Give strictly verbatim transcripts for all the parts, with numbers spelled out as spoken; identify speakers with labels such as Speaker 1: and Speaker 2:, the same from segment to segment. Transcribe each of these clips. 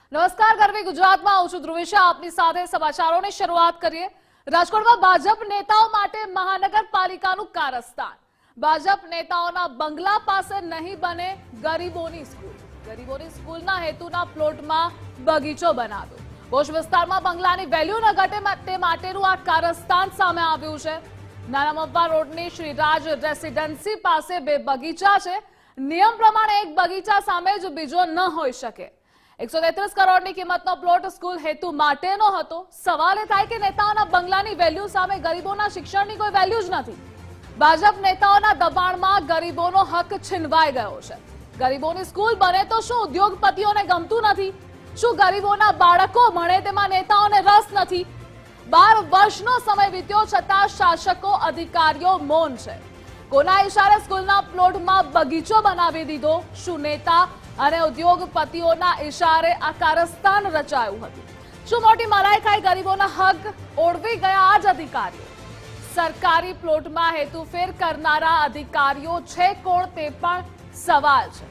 Speaker 1: નમસ્કાર, ગરવી ગુજરાતમાં હું છું ધ્રુવેશા, આપની સાથે સમાચારોની શરૂઆત કરીએ। રાજકોટમાં ભાજપ નેતાઓ માટે મહાનગરપાલિકાનું કારસ્તાન। ભાજપ નેતાઓના બંગલા પાસે નહીં બને ગરીબોની સ્કૂલ। ગરીબોની સ્કૂલના હેતુના પ્લોટમાં બગીચો બનાવ્યો। પોશ વિસ્તારમાં બંગલાની વેલ્યુ ન ઘટે તે માટેનું આ કારસ્તાન સામે આવ્યું છે। નાના મપ્પા રોડની શ્રીરાજ રેસિડેન્સી પાસે બે બગીચા છે। નિયમ પ્રમાણે એક બગીચા સામે જ બીજો ન હોઈ શકે। એકસો તેત્રીસ કરોડની કિંમતનો પ્લોટ સ્કૂલ હેતુ માટેનો હતો। સવાલ એ થાય કે નેતાઓના બંગલાની વેલ્યુ સામે ગરીબોના શિક્ષણની કોઈ વેલ્યુ જ નથી। ભાજપ નેતાઓના દબાણમાં ગરીબોનો હક છીનવાઈ ગયો છે। ગરીબોની સ્કૂલ બને તો શું ઉદ્યોગપતિઓને ગમતું નથી? શું ગરીબોના બાળકો ભણે તેમાં નેતાઓને રસ નથી? બાર વર્ષનો સમય વીત્યો છતાં શાસકો અધિકારીઓ મૌન છે। કોના ઇશારે સ્કૂલના પ્લોટમાં બગીચો બનાવી દીધો? શું નેતા અને ઉદ્યોગપતિઓના ઇશારે આ કારસ્તાન રચાયું હતું? શું મોટી મલાઈ ખાઈ ગરીબોના હક ઓળવી ગયા આ જ અધિકારીઓ? સરકારી પ્લોટમાં હેતુફેર કરનારા અધિકારીઓ છે કોણ તે પણ સવાલ છે।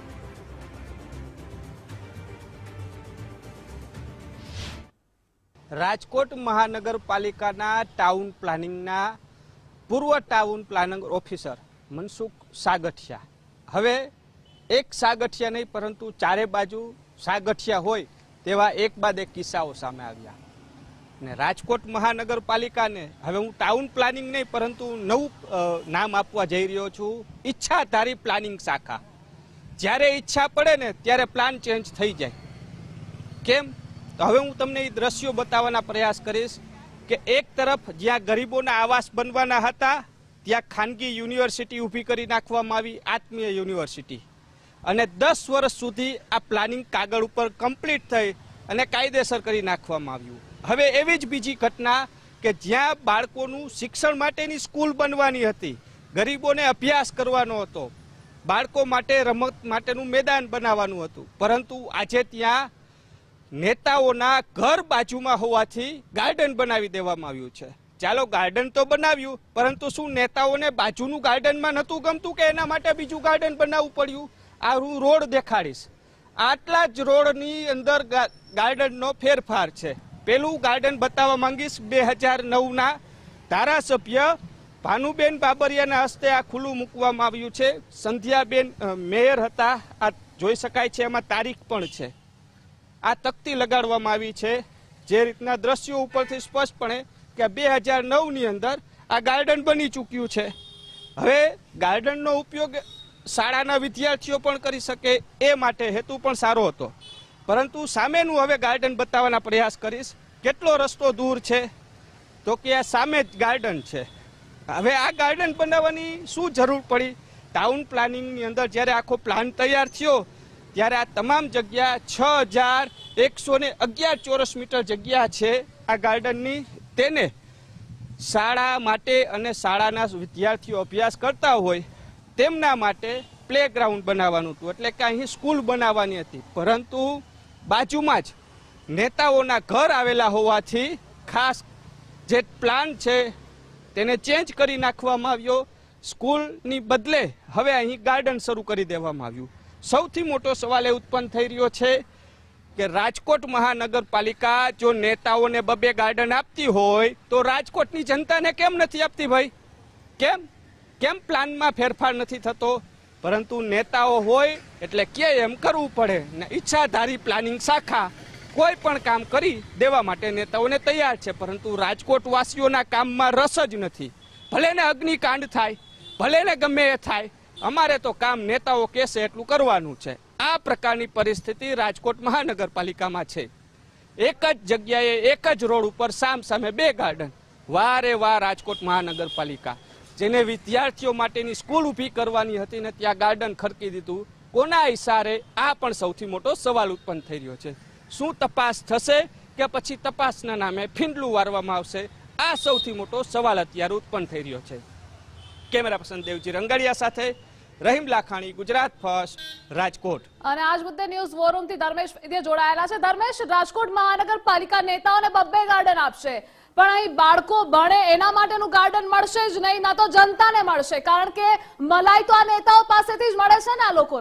Speaker 2: રાજકોટ મહાનગરપાલિકાના ટાઉન પ્લાનિંગના પૂર્વ town planning officer Mansukh Sagathiya, હવે એક સાગઠિયા નહીં પરંતુ ચારે બાજુ સાગઠિયા હોય તેવા એક બાદ એક કિસ્સાઓ સામે આવ્યા ને રાજકોટ મહાનગરપાલિકાને હવે હું ટાઉન પ્લાનિંગ નહીં પરંતુ નવું નામ આપવા જઈ રહ્યો છું, ઈચ્છાધારી પ્લાનિંગ શાખા। જ્યારે ઈચ્છા પડે ને ત્યારે પ્લાન ચેન્જ થઈ જાય। કેમ? તો હવે હું તમને એ દ્રશ્યો બતાવવાના પ્રયાસ કરીશ કે એક તરફ જ્યાં ગરીબોના આવાસ બનવાના હતા ત્યાં ખાનગી યુનિવર્સિટી ઊભી કરી નાખવામાં આવી, આત્મીય યુનિવર્સિટી, અને દસ વર્ષ સુધી આ પ્લાનિંગ કાગળ ઉપર કમ્પ્લીટ થઈ અને કાયદેસર કરી નાખવામાં આવ્યું। હવે એવી જ બીજી ઘટના કે જ્યાં બાળકોનું શિક્ષણ માટેની સ્કૂલ બનવાની હતી, ગરીબોને અભ્યાસ કરવાનો હતો, બાળકો માટે રમત માટેનું મેદાન બનાવવાનું હતું, પરંતુ આજે ત્યાં નેતાઓના ઘર બાજુમાં હોવાથી ગાર્ડન બનાવી દેવામાં આવ્યું છે। ચાલો ગાર્ડન તો બનાવ્યું, પરંતુ શું નેતાઓને બાજુનું ગાર્ડનમાં નહોતું ગમતું કે એના માટે બીજું ગાર્ડન બનાવવું પડ્યું? આ હું રોડ દેખાડીશ, આટલા જ રોડની અંદર ગાર્ડનનો ફેરફાર છે। પેલું ગાર્ડન બતાવવા માંગીશ, બે હજાર નવના ધારાસભ્ય ભાનુબેન બાબરિયાના હસ્તે આ ખુલ્લું મૂકવામાં આવ્યું છે। સંધ્યાબેન મેયર હતા, આ જોઈ શકાય છે, એમાં તારીખ પણ છે। આ તકતી લગાડવામાં આવી છે, જે રીતના દ્રશ્યો ઉપરથી સ્પષ્ટપણે કે બે હજાર નવની અંદર આ ગાર્ડન બની ચૂક્યું છે। હવે ગાર્ડનનો ઉપયોગ શાળાના વિદ્યાર્થીઓ પણ કરી શકે એ માટે હેતુ પણ સારો હતો, પરંતુ સામેનું હવે ગાર્ડન બતાવવાના પ્રયાસ કરીશ। કેટલો રસ્તો દૂર છે? તો કે આ સામે જ ગાર્ડન છે। હવે આ ગાર્ડન બનાવવાની શું જરૂર પડી? ટાઉન પ્લાનિંગની અંદર જ્યારે આખો પ્લાન તૈયાર થયો ત્યારે આ તમામ જગ્યા છ હજાર એકસો ને અગિયાર ચોરસ મીટર જગ્યા છે આ ગાર્ડનની, તેને શાળા માટે અને શાળાના વિદ્યાર્થીઓ અભ્યાસ કરતા હોય તેમના માટે પ્લે ગ્રાઉન્ડ બનાવવાનું હતું, એટલે કે અહીં સ્કૂલ બનાવવાની હતી, પરંતુ બાજુમાં જ નેતાઓના ઘર આવેલા હોવાથી ખાસ જે પ્લાન છે તેને ચેન્જ કરી નાખવામાં આવ્યો। સ્કૂલની બદલે હવે અહીં ગાર્ડન શરૂ કરી દેવામાં આવ્યું। સૌથી મોટો સવાલ એ ઉત્પન્ન થઈ રહ્યો છે કે રાજકોટ મહાનગરપાલિકા જો નેતાઓને બબે ગાર્ડન આપતી હોય તો રાજકોટની જનતાને કેમ નથી આપતી? ભાઈ કેમ કેમ પ્લાનમાં ફેરફાર નથી થતો? પરંતુ નેતાઓ હોય એટલે કે એમ કરવું પડે ને ઈચ્છાધારી પ્લાનિંગ શાખા કોઈ પણ કામ કરી દેવા માટે નેતાઓને તૈયાર છે, પરંતુ રાજકોટ વાસીઓના કામમાં રસ જ નથી। ભલે ને અગ્નિકાંડ થાય, ભલે ને ગમે એ થાય, અમારે તો કામ નેતાઓ કહેશે એટલું કરવાનું છે। આ પ્રકારની પરિસ્થિતિ રાજકોટ મહાનગરપાલિકામાં છે। એક જ જગ્યાએ એક જ રોડ ઉપર સામ સામે બે ગાર્ડન, વારે વાર રાજકોટ મહાનગરપાલિકા જેને વિદ્યાર્થીઓ માટેની સ્કૂલ ઊભી કરવાની હતી ને ત્યાં ગાર્ડન ખડકી દીધું। કોના ઇશારે? આ પણ સૌથી મોટો સવાલ ઉત્પન્ન થઈ રહ્યો છે। શું તપાસ થશે કે પછી તપાસના નામે ફીંડલું વારવામાં આવશે? આ સૌથી મોટો સવાલ અત્યારે ઉત્પન્ન થઈ રહ્યો છે। કેમેરા પર્સન દેવજી રંગાડિયા સાથે રહીમ લાખાણી, ગુજરાત ફર્સ્ટ, રાજકોટ।
Speaker 1: અને આજ મુદ્દે ન્યૂઝ વોરૂમ થી ધર્મેશ વૈદ્ય જોડાયેલા છે। ધર્મેશ, રાજકોટ મહાનગરપાલિકા નેતાઓને બબ્બે ગાર્ડન આપશે, પણ અહીં બાળકો ભણે એના માટેનું ગાર્ડન મળશે જ નહીં, ના તો જનતાને મળશે, કારણ કે મલાઈ તો આ નેતાઓ પાસેથી જ મળે છે ને આ લોકોને।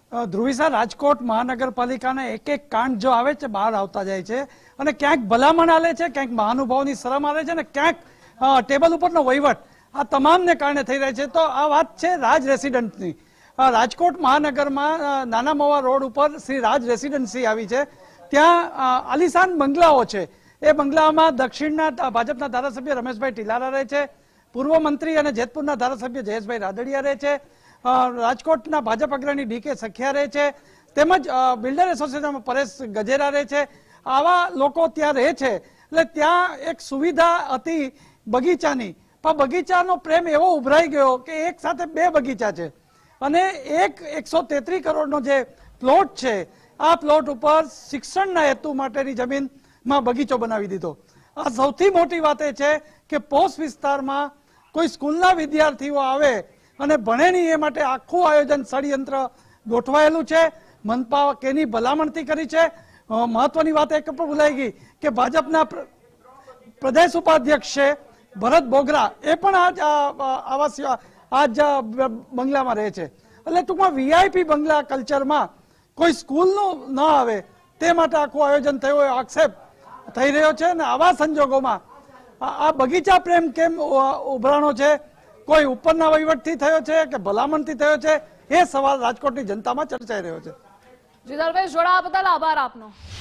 Speaker 3: ધ્રુવિસા, રાજકોટ મહાનગરપાલિકાના એક એક કાંડ જો આવે છે બહાર આવતા જાય છે અને ક્યાંક ભલામણ આલે છે, ક્યાંક મહાનુભાવની શરમ આવે છે અને ક્યાંક ટેબલ ઉપરનો વહીવટ, આ તમામને કારણે થઈ રહી છે. તો આ વાત છે રાજ રેસિડન્ટની. રાજકોટ મહાનગરમાં નાના મવા રોડ ઉપર શ્રી રાજ રેસિડન્સી આવી છે. ત્યાં આલિશાન બંગલાઓ છે. એ બંગલામાં દક્ષિણના ભાજપના ધારાસભ્ય રમેશભાઈ ટીલારા રહે છે, પૂર્વ મંત્રી અને જેતપુરના ધારાસભ્ય જયેશભાઈ રાદડિયા રહે છે, રાજકોટના ભાજપ અગ્રણી ડી કે સખિયા રહે છે, તેમજ બિલ્ડર એસોસિએશનમાં પરેશ ગજેરા રહે છે. આવા લોકો ત્યાં રહે છે. એટલે ત્યાં એક સુવિધા હતી બગીચાની, પણ બગીચાનો પ્રેમ એવો ઉભરાઈ ગયો કે એક સાથે બે બગીચા છે અને એક એકસો તેત્રીસ કરોડનો જે પ્લોટ છે, આ પ્લોટ ઉપર શિક્ષણના હેતુ માટેની જમીનમાં બગીચો બનાવી દીધો. આ સૌથી મોટી વાત એ છે કે પોસ્ટ વિસ્તારમાં કોઈ સ્કૂલના વિદ્યાર્થીઓ આવે અને ભણે નહીં એ માટે આખું આયોજન ષડયંત્ર ગોઠવાયેલું છે. મનપા કેની ભલામણથી કરી છે. મહત્વની વાત એક પણ ભૂલાઈ ગઈ કે ભાજપના પ્રદેશ ઉપાધ્યક્ષ છે ભરત બોગરા, એ પણ આજ આવાસ આજ બંગલામાં રહે છે. એટલે ટૂંકમાં વીઆઈપી બંગલા કલ્ચરમાં કોઈ સ્કૂલનું ન આવે તે માટે આખું આયોજન થયું હોય આક્ષેપ થઈ રહ્યો છે. અને આવા સંજોગોમાં આ બગીચા પ્રેમ કેમ ઉભરાણો છે? કોઈ ઉપરના વહીવટથી થયો છે કે ભલામણથી થયો છે? એ સવાલ રાજકોટની જનતામાં ચર્ચાઈ રહ્યો છે.
Speaker 1: જીતલભાઈ, જોડાવા બદલ આભાર આપનો.